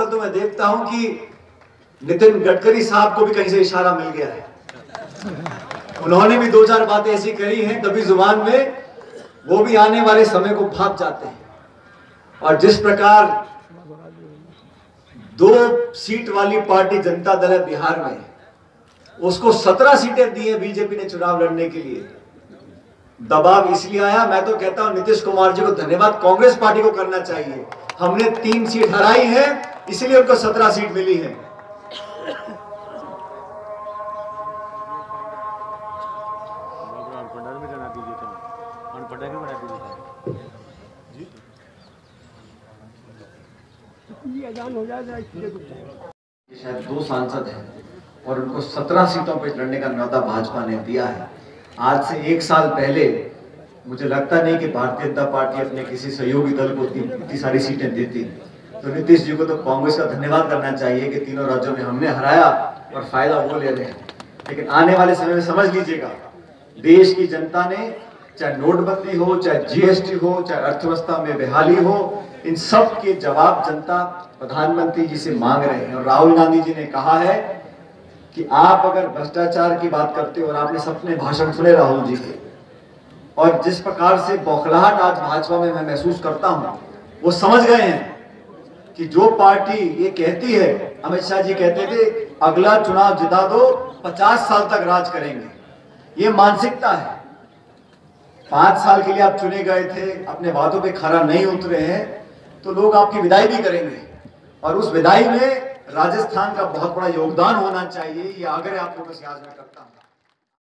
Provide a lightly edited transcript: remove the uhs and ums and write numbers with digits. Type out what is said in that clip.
आजकल तो मैं देखता हूं कि नितिन गडकरी साहब को भी कहीं से इशारा मिल गया है। उन्होंने भी 2-4 बातें ऐसी करी हैं दबी जुबान में, वो भी आने वाले समय को भाप जाते हैं। और जिस प्रकार 2 सीट वाली पार्टी जनता दल है बिहार में, उसको 17 सीटें दी है बीजेपी ने चुनाव लड़ने के लिए। दबाव इसलिए आया, मैं तो कहता हूं नीतीश कुमार जी को धन्यवाद कांग्रेस पार्टी को करना चाहिए। हमने 3 सीट हराई है, इसलिए उनको 17 सीट मिली है। शायद 2 सांसद हैं और उनको 17 सीटों पर लड़ने का न्योता भाजपा ने दिया है। आज से 1 साल पहले मुझे लगता नहीं कि भारतीय जनता पार्टी अपने किसी सहयोगी दल को इतनी सारी सीटें देती। तो नीतीश जी को तो कांग्रेस का धन्यवाद करना चाहिए कि तीनों राज्यों में हमने हराया और फायदा वो ले रहे हैं। लेकिन आने वाले समय में समझ लीजिएगा, देश की जनता ने, चाहे नोटबंदी हो, चाहे जीएसटी हो, चाहे अर्थव्यवस्था में बहाली हो, इन सब के जवाब जनता प्रधानमंत्री जी से मांग रहे हैं। और राहुल गांधी जी ने कहा है कि आप अगर भ्रष्टाचार की बात करते हो, और आपने सबने भाषण सुने राहुल जी के, और जिस प्रकार से बौखलाहट आज भाजपा में मैं महसूस करता हूं, वो समझ गए हैं कि जो पार्टी ये कहती है, अमित शाह जी कहते थे अगला चुनाव जिता दो 50 साल तक राज करेंगे, ये मानसिकता है। 5 साल के लिए आप चुने गए थे, अपने वादों पे खरा नहीं उतरे हैं, तो लोग आपकी विदाई भी करेंगे। और उस विदाई में राजस्थान का बहुत बड़ा योगदान होना चाहिए, ये आग्रह आप लोगों से आज मैं करता हूं।